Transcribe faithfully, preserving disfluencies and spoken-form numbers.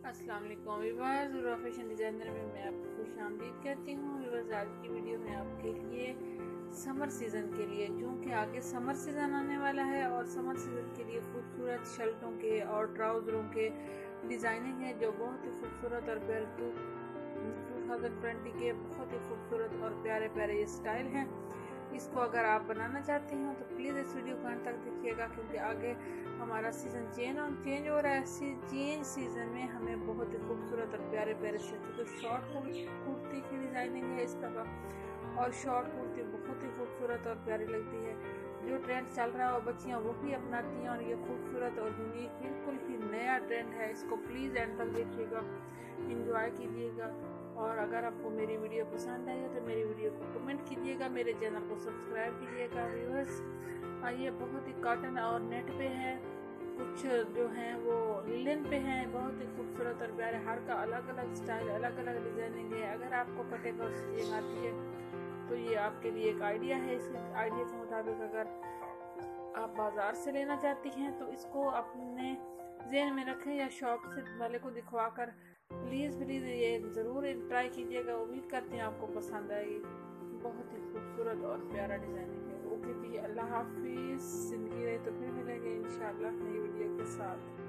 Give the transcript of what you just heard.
अस्सलाम वालेकुम viewers, ज़ुरा fashion designer में मैं आपको खुशामदीद कहती हूँ। व्यूअर्स, आज की वीडियो में आपके लिए समर सीज़न के लिए, क्योंकि आगे समर सीज़न आने वाला है और समर सीज़न के लिए खूबसूरत शर्टों के और ट्राउज़रों के डिज़ाइनिंग है जो बहुत ही खूबसूरत और प्यारे टू थाउजेंड ट्वेंटी के बहुत ही खूबसूरत और प्यारे प्यारे ये स्टाइल हैं। इसको अगर आप बनाना चाहते हैं तो प्लीज़ इस वीडियो को अंत तक देखिएगा, क्योंकि आगे हमारा सीज़न चेंज और चेंज हो रहा है। चेंज सीज़न में हमें बहुत ही खूबसूरत और प्यारे प्यारे शर्ट तो शॉर्ट कुर्ती की डिज़ाइनिंग है इस तरह, और शॉर्ट कुर्ती बहुत ही खूबसूरत और प्यारी लगती है। जो ट्रेंड चल रहा है वो बच्चियाँ वो भी अपनाती हैं और ये खूबसूरत और यूनिक बिल्कुल ही नया ट्रेंड है। इसको प्लीज़ एंड तक देखिएगा, इंजॉय कीजिएगा। और अगर आपको मेरी वीडियो पसंद आई है तो मेरी वीडियो को कमेंट कीजिएगा, मेरे चैनल को सब्सक्राइब कीजिएगा। व्यूअर्स, ये बहुत ही कॉटन और नेट पे है, कुछ जो हैं वो लिनन पे हैं, बहुत ही खूबसूरत और प्यारे। हर का अलग अलग स्टाइल, अलग अलग डिजाइनिंग है। अगर आपको कटिंग और स्टिचिंग आती है तो ये आपके लिए एक आइडिया है। इस आइडिया के मुताबिक अगर आप बाजार से लेना चाहती हैं तो इसको अपने ज़हन में रखें या शॉप से वाले को दिखवा कर प्लीज़ प्लीज़ ये ज़रूर ट्राई कीजिएगा। उम्मीद करते हैं आपको पसंद आएगी। बहुत ही खूबसूरत और प्यारा डिज़ाइनिंग है। ओके जी, अल्लाह हाफिज़। ज़िंदगी रहे तो फिर मिलेंगे इंशाअल्लाह नई वीडियो के साथ।